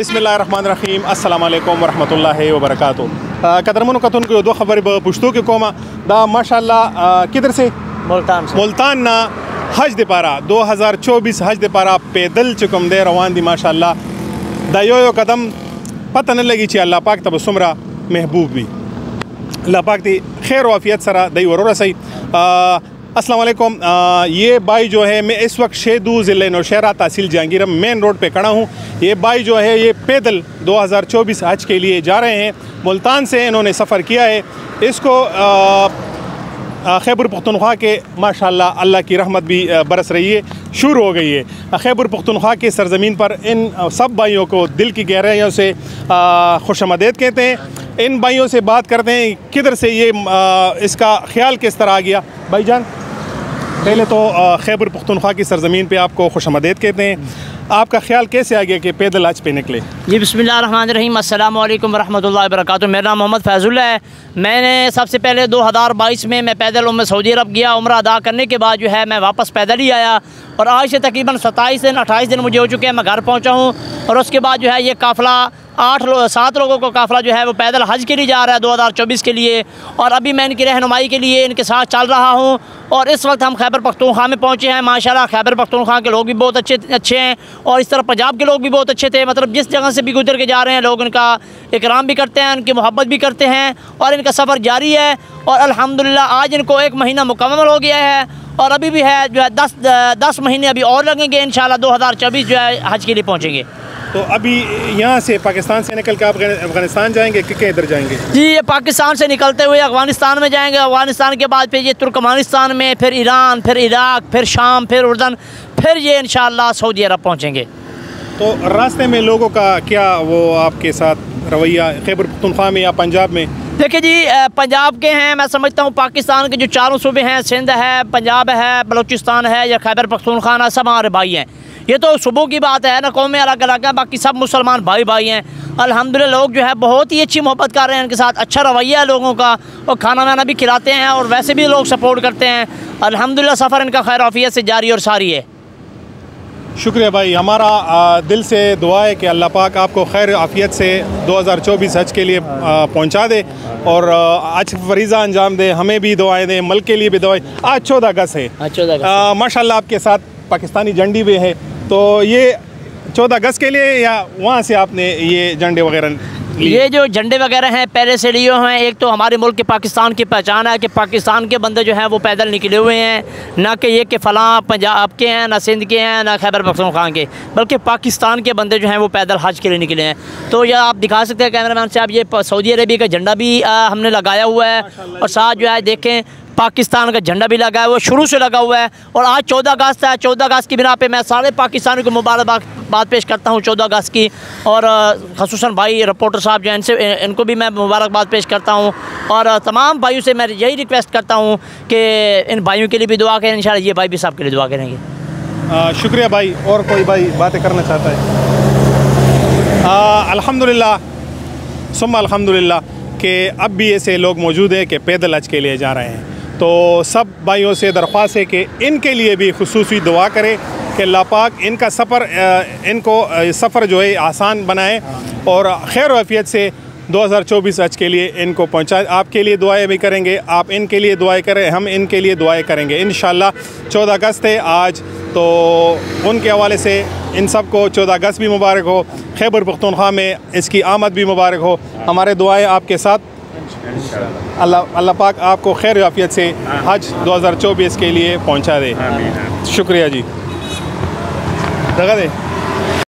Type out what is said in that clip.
बिस्मिल्लाहिर्रहमानिर्रहीम अस्सलाम वालेकुम वरहमतुल्लाहि वबरकातुहू। कदरमन कतन को दो खबर पुश्तो के कोमा दा माशाअल्लाह किधर से मुल्तान ना हज दे पारा 2024 हज दे पारा पैदल चुकम दे रवान दी माशाअल्लाह दा यो कदम पता न लगी ची अल्लाह पाक तब सुमरा महबूब भी अल्लाह पाक दी खैर वाफियत सरा दई वरोरा सही। अस्सलाम वालेकुम। ये भाई जो है मैं इस वक्त शेदू ज़िले नौशहरा तहसील जहांगीर मेन रोड पे खड़ा हूँ। ये भाई जो है ये पैदल 2024 हज के लिए जा रहे हैं। मुल्तान से इन्होंने सफ़र किया है। इसको खैबर पख्तूनख्वा के माशाअल्लाह अल्लाह की रहमत भी बरस रही है, शुरू हो गई है। खैबर पख्तूनख्वा के सरज़मीन पर इन सब भाइयों को दिल की गहराइयों से खुशामदीद कहते हैं। इन भाइयों से बात करते हैं किधर से ये इसका ख्याल किस तरह आ गया। भाईजान पहले तो खैबर पख्तूनख्वा की सरज़मीन पे आपको खुशामदीद कहते हैं। आपका ख्याल कैसे आ गया कि पैदल हज पे निकले? जी बिस्मिल्लाहिर्रहमानिर्रहीम, अस्सलाम वालेकुम वरहमतुल्लाहि वबरकातुहू। मेरा नाम मोहम्मद फैज़ुल्लाह है। मैंने सबसे पहले 2022 में मैं पैदल सऊदी अरब गया। उम्रा अदा करने के बाद जो है मैं वापस पैदल ही आया और आज से तकरीबन 27 दिन 28 दिन मुझे हो चुके हैं। मैं घर पहुँचा हूँ और उसके बाद जो है ये काफ़िला 7 लोगों को काफ़िला जो है वो पैदल हज के लिए जा रहा है 2024 के लिए। और अभी मैं इनकी रहनुमाई के लिए इनके साथ चल रहा हूँ और इस वक्त हम खैबर पख्तूनख्वा में पहुँचे हैं। माशाल्लाह खैबर पख्तूनख्वा के लोग भी बहुत अच्छे हैं और इस तरह पंजाब के लोग भी बहुत अच्छे थे। मतलब जिस जगह से भी गुजर के जा रहे हैं लोग इनका इकराम भी करते हैं, इनकी मोहब्बत भी करते हैं और इनका सफ़र जारी है। और अल्हम्दुलिल्लाह आज इनको 1 महीना मुकम्मल हो गया है और अभी भी है जो है 10 महीने अभी और लगेंगे। इंशाल्लाह 2024 जो है हज के लिए पहुँचेंगे। तो अभी यहाँ से पाकिस्तान से निकल के आप अफ़गानिस्तान जाएंगे कि इधर जाएंगे? जी ये पाकिस्तान से निकलते हुए अफ़गानिस्तान में जाएंगे। अफ़गानिस्तान के बाद फिर ये तुर्कमानिस्तान में, फिर ईरान, फिर इराक़, फिर शाम, फिर उर्दन, फिर ये इंशाअल्लाह सऊदी अरब पहुँचेंगे। तो रास्ते में लोगों का क्या वो आपके साथ रवैया खैबर पख्तूनख्वा में या पंजाब में? देखिए जी पंजाब के हैं, मैं समझता हूँ पाकिस्तान के जो चारों सूबे हैं, सिंध है, पंजाब है, बलूचिस्तान है या खैबर पख्तूनख्वा, सब हमारे भाई हैं। ये तो सुबह की बात है ना, कौमें अलग अलग हैं, बाकी सब मुसलमान भाई भाई हैं। अल्हम्दुलिल्लाह लोग जो है बहुत ही अच्छी मोहब्बत कर रहे हैं, इनके साथ अच्छा रवैया है लोगों का और खाना वाना भी खिलाते हैं और वैसे भी लोग सपोर्ट करते हैं। अल्हम्दुलिल्लाह सफ़र इनका खैर आफियत से जारी और सारी है। शुक्रिया भाई, हमारा दिल से दुआ है कि अल्लाह पाक आपको खैर आफियत से 2024 हज के लिए पहुंचा दे और आज फरीज़ा अंजाम दे। हमें भी दुआएं दें, मुल्क के लिए भी दुआएं। आज 14 अगस्त है, 14 अगस्त माशाल्लाह आपके साथ पाकिस्तानी झंडी भी है। तो ये 14 अगस्त के लिए या वहाँ से आपने ये झंडे वगैरह? ये जो झंडे वगैरह हैं पहले से लिए हुए हैं। एक तो हमारे मुल्क के पाकिस्तान की पहचान है कि पाकिस्तान के बंदे जो हैं वो पैदल निकले हुए हैं, ना कि ये कि फ़लाँ पंजाब के हैं, ना सिंध के हैं, ना खैबर पख्तूनख्वा के, बल्कि पाकिस्तान के बंदे जो हैं वो पैदल हज के लिए निकले हैं। तो यह आप दिखा सकते हैं कैमरामैन साहब, ये सऊदी अरेबिया का झंडा भी हमने लगाया हुआ है और साथ जो है देखें पाकिस्तान का झंडा भी लगा है, वो शुरू से लगा हुआ है। और आज 14 अगस्त है, 14 अगस्त की बिना पे मैं सारे पाकिस्तानियों को मुबारकबाद पेश करता हूँ 14 अगस्त की। और ख़ुसूसन भाई रिपोर्टर साहब जो हैं इनको भी मैं मुबारकबाद पेश करता हूँ और तमाम भाइयों से मैं यही रिक्वेस्ट करता हूँ कि इन भाइयों के लिए भी दुआ करें। इंशाल्लाह ये भाई भी सब के लिए दुआ करेंगे। शुक्रिया भाई। और कोई भाई बातें करना चाहता है? अल्हम्दुलिल्लाह सुम्मा अल्हम्दुलिल्लाह कि अब भी ऐसे लोग मौजूद हैं कि पैदल हज के लिए जा रहे हैं। तो सब भाइयों से दरख्वास्त है कि इनके लिए भी खुसूसी दुआ करें कि अल्लाह पाक इनका इनको सफ़र जो है आसान बनाए और खैर आफियत से 2024 हज के लिए इनको पहुँचाए। आपके लिए दुआएं भी करेंगे, आप इनके लिए दुआएं करें, हम इनके लिए दुआएं करेंगे इंशाल्लाह। 14 अगस्त है आज, तो उनके हवाले से इन सब को 14 अगस्त भी मुबारक हो, खैबर पख्तूनख्वा में इसकी आमद भी मुबारक हो। हमारे दुआएं आपके साथ। अल्लाह पाक आपको खैर आफियत से हज 2024 के लिए पहुँचा दे। शुक्रिया जी। जगह दे।